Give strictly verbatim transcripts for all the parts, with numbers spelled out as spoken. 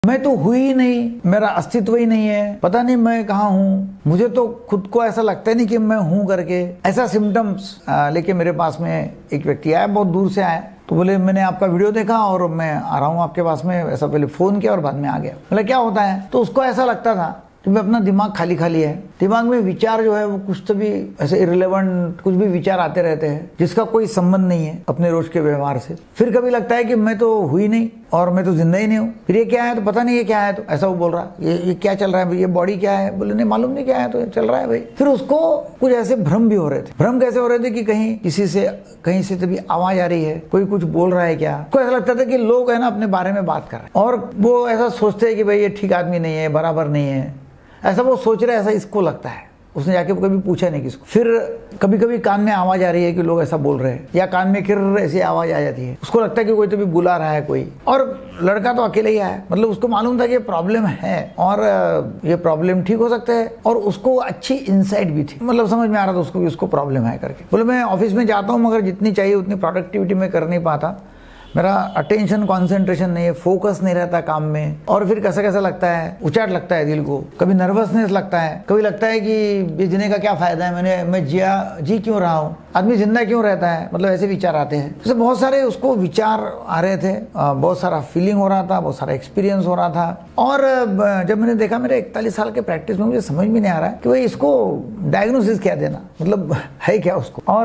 मैं तो हुई ही नहीं, मेरा अस्तित्व ही नहीं है, पता नहीं मैं कहाँ हूँ, मुझे तो खुद को ऐसा लगता ही नहीं कि मैं हूँ करके। ऐसा सिम्टम्स लेके मेरे पास में एक व्यक्ति आया, बहुत दूर से आया। तो बोले मैंने आपका वीडियो देखा और मैं आ रहा हूँ आपके पास में। ऐसा पहले फोन किया और बाद में आ गया। बोले क्या होता है? तो उसको ऐसा लगता था कि मैं अपना दिमाग खाली खाली है, दिमाग में विचार जो है वो कुछ तो भी ऐसे इररिलेवेंट कुछ भी विचार आते रहते हैं जिसका कोई संबंध नहीं है अपने रोज के व्यवहार से। फिर कभी लगता है कि मैं तो हुई नहीं और मैं तो जिंदा ही नहीं हूँ। फिर ये क्या है? तो पता नहीं ये क्या है। तो ऐसा वो बोल रहा है, ये ये क्या चल रहा है भाई, ये बॉडी क्या है? बोले नहीं मालूम नहीं क्या है, तो चल रहा है भाई। फिर उसको कुछ ऐसे भ्रम भी हो रहे थे। भ्रम कैसे हो रहे थे कि कहीं किसी से कहीं से तभी आवाज आ रही है, कोई कुछ बोल रहा है क्या। उसको ऐसा लगता था कि लोग है ना अपने बारे में बात कर रहे हैं और वो ऐसा सोचते हैं कि भाई ये ठीक आदमी नहीं है, बराबर नहीं है, ऐसा वो सोच रहे हैं, ऐसा इसको लगता है। उसने जाके कभी पूछा नहीं किसको। फिर कभी कभी कान में आवाज आ रही है कि लोग ऐसा बोल रहे हैं, या कान में किर ऐसी आवाज आ जाती है, उसको लगता है कि कोई तो भी बुला रहा है कोई। और लड़का तो अकेले ही आया, मतलब उसको मालूम था कि ये प्रॉब्लम है और ये प्रॉब्लम ठीक हो सकता है। और उसको अच्छी इंसाइट भी थी, मतलब समझ में आ रहा था उसको कि उसको प्रॉब्लम है करके। बोले मैं ऑफिस में जाता हूँ मगर जितनी चाहिए उतनी प्रोडक्टिविटी में कर नहीं पाता, मेरा अटेंशन कॉन्सेंट्रेशन नहीं है, फोकस नहीं रहता काम में। और फिर कैसा कैसा लगता है, उचाट लगता है दिल को, कभी नर्वसनेस लगता है, कभी लगता है कि ये जीने का क्या फायदा है, मैंने मैं जिया जी क्यों रहा हूँ, आदमी जिंदा क्यों रहता है, मतलब ऐसे विचार आते हैं। तो बहुत सारे उसको विचार आ रहे थे, बहुत सारा फीलिंग हो रहा था, बहुत सारा एक्सपीरियंस हो रहा था। और जब मैंने देखा मेरे इकतालीस साल के प्रैक्टिस में मुझे समझ में नहीं आ रहा है कि भाई इसको डायग्नोसिस क्या देना, मतलब है क्या उसको। और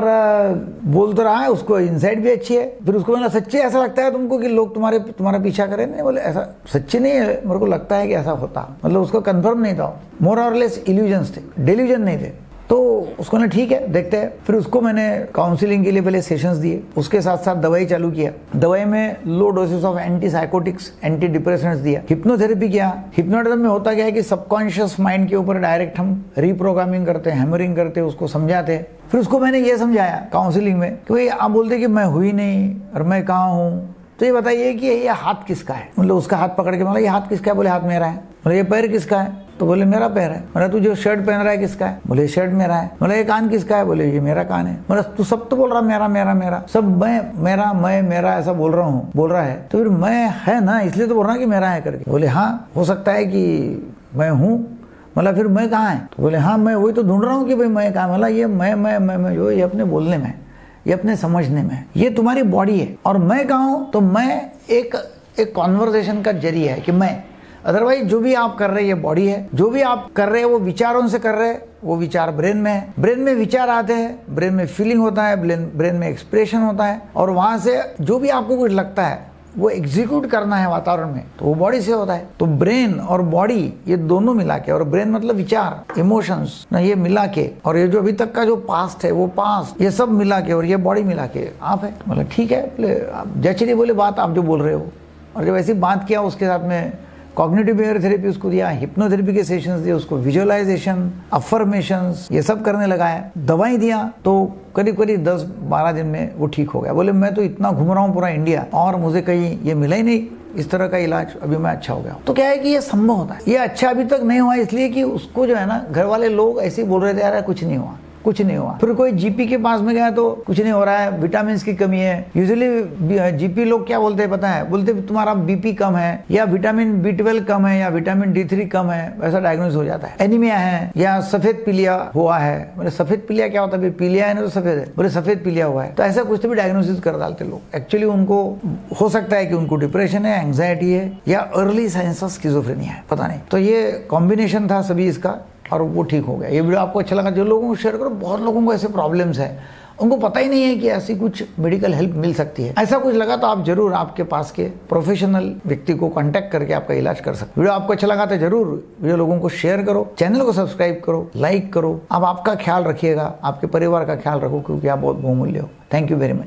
बोल तो रहा है, उसको इंसाइट भी अच्छी है। फिर उसको मैंने सच्ची ऐसा लगता है तुमको कि लोग तुम्हारे तुम्हारा पीछा करें? नहीं, बोले ऐसा सच्ची नहीं है, मेरे को लगता है कि ऐसा होता, मतलब उसको कंफर्म नहीं था, मोर और लेस इल्यूजन्स थे, डेल्यूजन नहीं थे। तो उसको ना ठीक है देखते हैं। फिर उसको मैंने काउंसलिंग के लिए पहले सेशंस दिए, उसके साथ साथ दवाई चालू किया। दवाई में low doses of antipsychotics, antidepressants दिया, हिप्नोथेरेपी किया। हिप्नोटिज्म में होता क्या है कि सबकॉन्शियस माइंड के ऊपर डायरेक्ट हम रीप्रोग्रामिंग करते हैं, हैमरिंग करते हैं, उसको समझाते हैं। फिर उसको मैंने ये समझाया काउंसलिंग में कि भाई आप बोलते कि मैं हुई नहीं और मैं कहाँ हूँ, तो ये बताइए कि ये हाथ किसका है। मतलब उसका हाथ पकड़ के बोला ये हाथ किसका है? बोले हाथ मेरा है। बोले ये पैर किसका है? तो बोले मेरा पैर है। बोला तू जो शर्ट पहन रहा है किसका है? बोले शर्ट मेरा है। बोला ये कान किसका है? बोले ये मेरा कान है। बोला तू सब तो बोल रहा मेरा मेरा मेरा, सब मैं मेरा मैं मेरा ऐसा बोल रहा हूँ बोल रहा है, तो फिर मैं है ना, इसलिए तो बोल रहा कि मेरा है करके। बोले हाँ हो सकता है कि मैं हूँ। बोला फिर मैं कहाँ है? तो बोले हाँ मैं वही तो ढूंढ रहा हूँ कि भाई मैं कहाँ। बोला ये मैं मैं मैं मैं जो ये अपने बोलने में, ये अपने समझने में, ये तुम्हारी बॉडी है। और मैं कहाँ हूँ? तो मैं एक एक कॉन्वर्सेशन का जरिया है कि मैं, अदरवाइज जो भी आप कर रहे हैं ये बॉडी है, जो भी आप कर रहे हैं वो विचारों से कर रहे हैं, वो विचार ब्रेन में है, ब्रेन में विचार आते हैं, ब्रेन में फीलिंग होता है, ब्रेन ब्रेन में एक्सप्रेशन होता है, और वहां से जो भी आपको कुछ लगता है वो एग्जीक्यूट करना है वातावरण में, तो वो बॉडी से होता है। तो ब्रेन और बॉडी ये दोनों मिला के, और ब्रेन मतलब विचार, इमोशंस ना, ये मिला के, और ये जो अभी तक का जो पास्ट है वो पास्ट, ये सब मिला के, और ये बॉडी मिला के आप है। मतलब ठीक है, बोले जैसे नहीं बोले बात आप जो बोल रहे हो। और जब ऐसी बात किया उसके साथ में कॉग्निटिव बिहेवियर थेरेपी उसको दिया, हिप्नोथेरेपी के सेशंस दिए उसको, विजुअलाइजेशन, अफर्मेशंस, ये सब करने लगा है। दवाई दिया तो करीब करीब दस बारह दिन में वो ठीक हो गया। बोले मैं तो इतना घूम रहा हूँ पूरा इंडिया और मुझे कहीं ये मिला ही नहीं इस तरह का इलाज, अभी मैं अच्छा हो गया। तो क्या है कि ये संभव होता है। ये अच्छा अभी तक नहीं हुआ इसलिए कि उसको जो है ना घर वाले लोग ऐसे ही बोल रहे थे यार कुछ नहीं हुआ कुछ नहीं हुआ। फिर कोई जीपी के पास में गया तो कुछ नहीं हो रहा है, विटामिन की कमी है। यूजुअली जीपी लोग क्या बोलते हैं पता है? बोलते तुम्हारा बीपी कम है, या विटामिन बी ट्वेल्व कम है, या विटामिन डी थ्री कम है, वैसा डायग्नोस हो जाता है। एनीमिया है, या सफेद पीलिया हुआ है। बोले सफेद पीलिया क्या होता है? पीलिया है ना तो सफेद है। बोले सफेद पीलिया हुआ है, तो ऐसा कुछ तो भी डायग्नोसिस कर डालते लोग। एक्चुअली उनको हो सकता है कि उनको डिप्रेशन है, एंग्जाइटी है, या अर्ली साइंस ऑफ स्किज़ोफ्रेनिया है, पता नहीं। तो ये कॉम्बिनेशन था सभी इसका, और वो ठीक हो गया। ये वीडियो आपको अच्छा लगा, जो लोगों को शेयर करो। बहुत लोगों को ऐसे प्रॉब्लम्स है, उनको पता ही नहीं है कि ऐसी कुछ मेडिकल हेल्प मिल सकती है। ऐसा कुछ लगा तो आप जरूर आपके पास के प्रोफेशनल व्यक्ति को कांटेक्ट करके आपका इलाज कर सकते। वीडियो आपको अच्छा लगा तो जरूर वीडियो लोगों को शेयर करो, चैनल को सब्सक्राइब करो, लाइक करो। आप आपका ख्याल रखिएगा, आपके परिवार का ख्याल रखो, क्योंकि आप बहुत बहुमूल्य हो। Thank you very much.